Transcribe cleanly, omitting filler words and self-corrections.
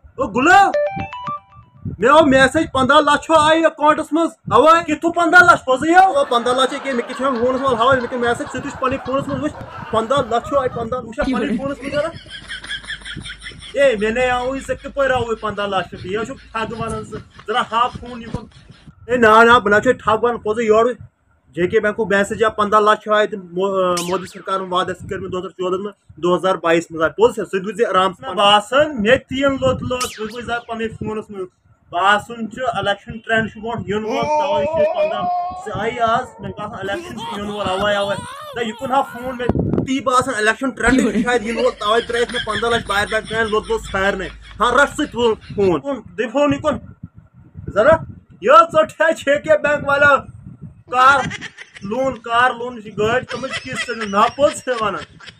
ओ गुलाब मे आओ मैसेज 15 लाख आई अकाउंटस मज अवा कितु 15 लाख पजी आओ 15 लाख के मे किछ फोनस मज हवा मे मैसेज सितुश पनी फोनस मज वच 15 लाख आई 15 उशा पनी फोनस मज जरा ए मैंने आओ इस के पर आओ 15 लाख ये छु ठग वनन जरा हा फोन युन ए ना बना छु ठग वन पजी योर जेके बैंक को मैसेज 15 लाख आए मोदी सरकार वाद कर 2014 में 2022 में पोज से आराम से बासन मे तीन लोत लोत पन फोनस में बासन इलेक्शन ट्रेंड युन वोल तवे 15 आई आज मे इलेक्शन युन वोल अवे अवे युन हा फोन में ती बासन इलेक्शन ट्रेंड शायद युन वोल तवे त्रे में 15 लाख बाहर बैक ट्रेंड लोत लोत सारने हाँ रट से फोन दे फोन युन जरा ये चोट है के बैंक वाला कार लोन गाड़ी कम किस्त ना पोज वन